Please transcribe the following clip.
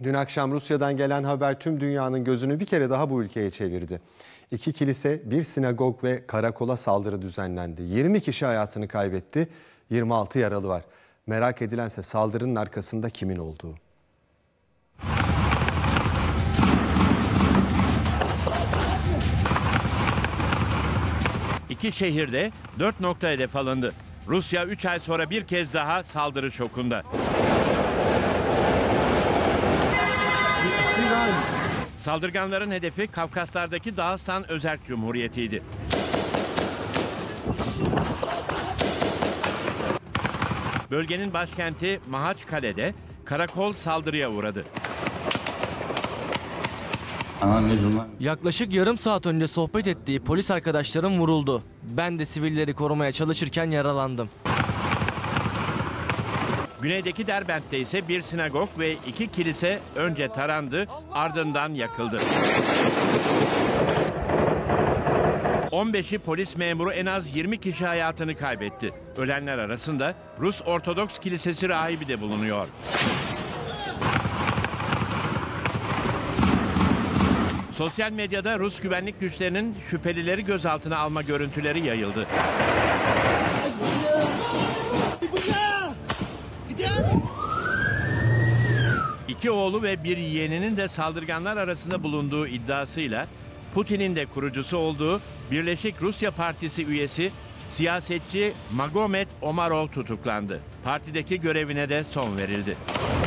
Dün akşam Rusya'dan gelen haber tüm dünyanın gözünü bir kere daha bu ülkeye çevirdi. 2 kilise, bir sinagog ve karakola saldırı düzenlendi. 20 kişi hayatını kaybetti, 26 yaralı var. Merak edilense saldırının arkasında kimin olduğu. İki şehirde 4 nokta hedef alındı. Rusya 3 ay sonra bir kez daha saldırı şokunda. Saldırganların hedefi Kafkaslardaki Dağıstan Özerk Cumhuriyeti'ydi. Bölgenin başkenti Mahaçkale'de karakol saldırıya uğradı. Yaklaşık yarım saat önce sohbet ettiği polis arkadaşlarım vuruldu. Ben de sivilleri korumaya çalışırken yaralandım. Güneydeki Derbent'te ise bir sinagog ve 2 kilise önce tarandı, ardından yakıldı. 15'i polis memuru, en az 20 kişi hayatını kaybetti. Ölenler arasında Rus Ortodoks Kilisesi rahibi de bulunuyor. Sosyal medyada Rus güvenlik güçlerinin şüphelileri gözaltına alma görüntüleri yayıldı. İki oğlu ve bir yeğeninin de saldırganlar arasında bulunduğu iddiasıyla Putin'in de kurucusu olduğu Birleşik Rusya Partisi üyesi siyasetçi Magomed Omarov tutuklandı. Partideki görevine de son verildi.